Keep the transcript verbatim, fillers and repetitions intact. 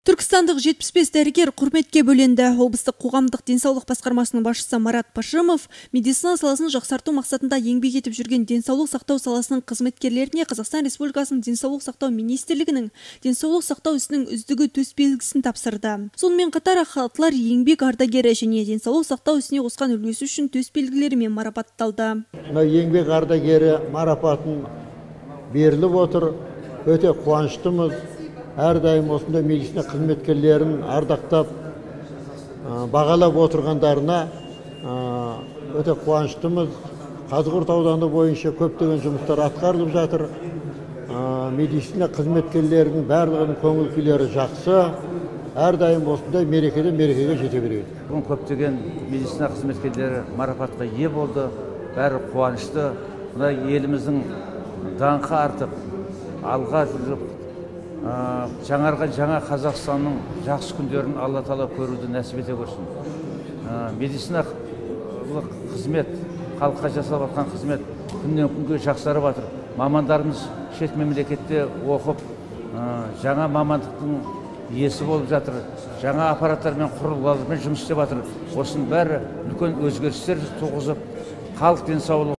Түркістандық жетпіс бес дәрігер құрметке бөленді. Облыстық қоғамдық денсаулық басқармасының басшысы Марат Пашимов медицина саласын жақсарту мақсатында еңбек етіп жүрген денсаулық сақтау саласының қызметкерлеріне Қазақстан Республикасының денсаулық сақтау министрлігінің денсаулық сақтау ісінің үздігі төсбелгісін тапсырды. Сонымен қатар халықлар еңбек ардагері және денсаулық сақтау ісіне қосқан үлесі үшін төсбелгілерімен марапатталды. Еңбек ардагері марапатын беріліп отыр. Өте қуаныштымыз. Әрдайым осындай медицина қызметкерлерін ардақтап, бағалап отырғандарына өте қуаныштымыз. Қазығұрт ауданы бойынша көптеген жұмыстар атқарылып жатыр. Медицина қызметкерлерінің барлығының көңіл күйлері жақсы. Әрдайым осындай мерекеден мерекеге жете береді. Бүгін көптеген медицина қызметкерлері марапатқа ие болды. Бәрі қуанышты. Мына еліміздің даңқы артып, алға жүріп, жаңарған жаңа Қазақстанның жақсы күндерін Алла Тағала көруді нәсіп ете көрсін. Медицина қызмет, халыққа жасалып жатқан қызмет күннен күнге жақсарып жатыр. Мамандарымыз шет мемлекетте оқып, жаңа мамандықтың иесі болып жатыр. Жаңа аппараттар мен құрылғылармен жұмыс істеп жатыр. Осының бәрі үлкен өзгерістер туғызып, халық денсаулығы